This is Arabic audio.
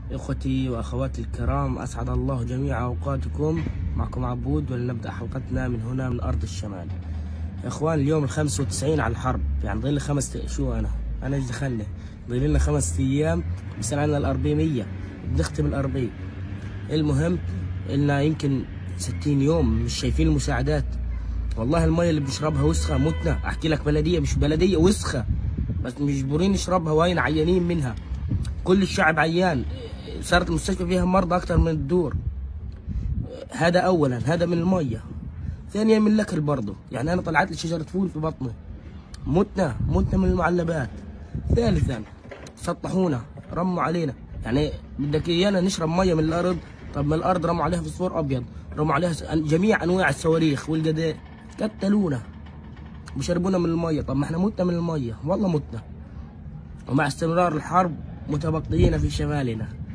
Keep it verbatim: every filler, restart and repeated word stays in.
إخوتي وأخواتي الكرام، أسعد الله جميع أوقاتكم. معكم عبود، ولنبدأ حلقتنا من هنا من أرض الشمال. يا إخوان، اليوم الخمسة وتسعين على الحرب، يعني ضل خمس شو أنا أنا إيش دخلني؟ ضل لنا خمس أيام بيصير عندنا الأربعمية، بنختم الأربعين. المهم إلنا يمكن ستين يوم مش شايفين المساعدات. والله المية اللي بنشربها وسخة، متنا. أحكي لك بلدية مش بلدية، وسخة، بس مجبورين نشربها، وين عيانين منها. كل الشعب عيان، صارت المستشفى فيها مرضى أكثر من الدور. هذا أولا، هذا من المية. ثانيا من الأكل برضه، يعني أنا طلعت لي شجرة فول في بطني، متنا متنا من المعلبات. ثالثا سطحونا، رموا علينا، يعني بدك إيانا نشرب مية من الأرض. طب ما الأرض رموا عليها فوسفور أبيض، رموا عليها جميع أنواع الصواريخ والقذائف، قتلونا بشربونا من المية. طب ما احنا متنا من المية، والله متنا. ومع استمرار الحرب متبقيين في شمالنا.